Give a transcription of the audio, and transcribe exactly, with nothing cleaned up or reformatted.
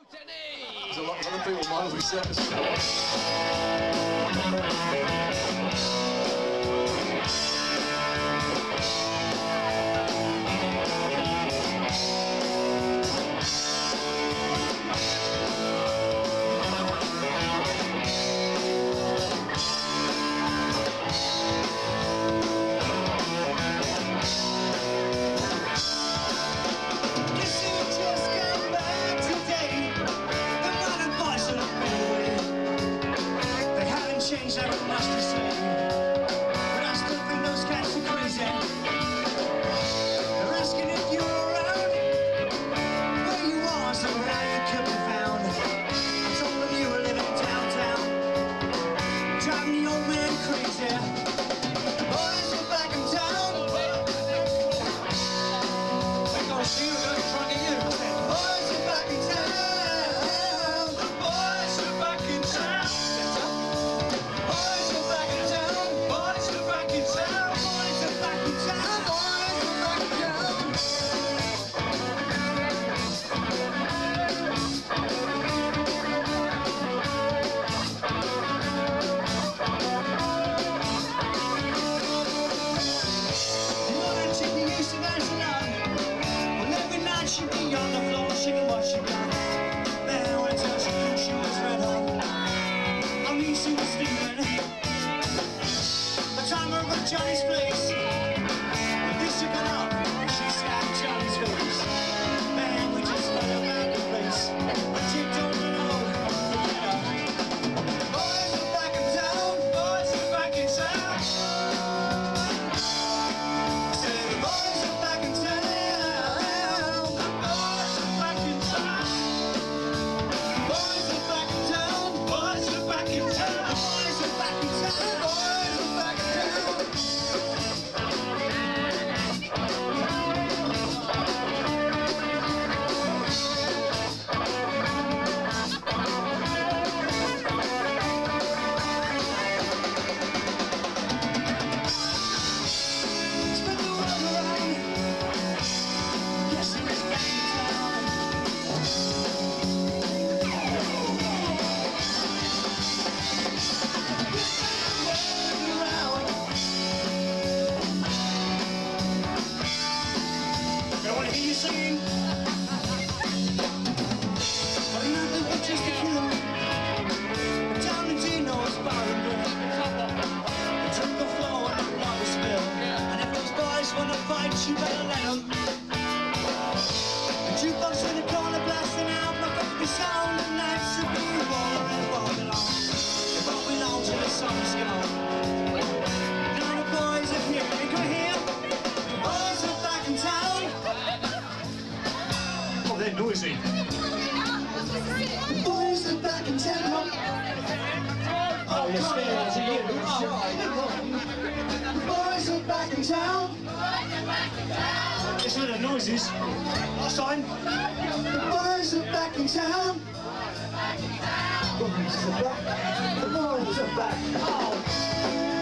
There's a lot of other people might be set. Change that much to say, but I still think those cats are crazy. They're asking if you're around, where you are, so how you could be found. I told them you were living downtown, driving the old man crazy. The boys are back in town. We're gonna see you, we're gonna try to get you. The boys are back in town. The boys are back in town. She'd be on the floor, shaking what she got. Man, when I tell she knew she was red hot. I mean, she was steaming. The time over at Johnny's place, when this she got up, she slapped Johnny's face. Man, we just let her out the place. I tipped over the road, forget her. Boys are back in town, boys are back in town. I said the boys are back in town. Singing, but nothing but just a killer. Down in Dino's bar and grill, they took the floor and the water spill. And if those boys wanna fight, you better let them. The jukebox in the corner blasting out, knock off the sound, and that should be rolling and rolling on. It won't be long till the summer's gone. Now the boys are here, you can hear. The boys are back in town. They're noisy. The boys are back in town. Oh, you're scared to you. The boys are back in town. Listen to the noises. Sign. The boys are back in town. The boys are back. The boys are back. Oh.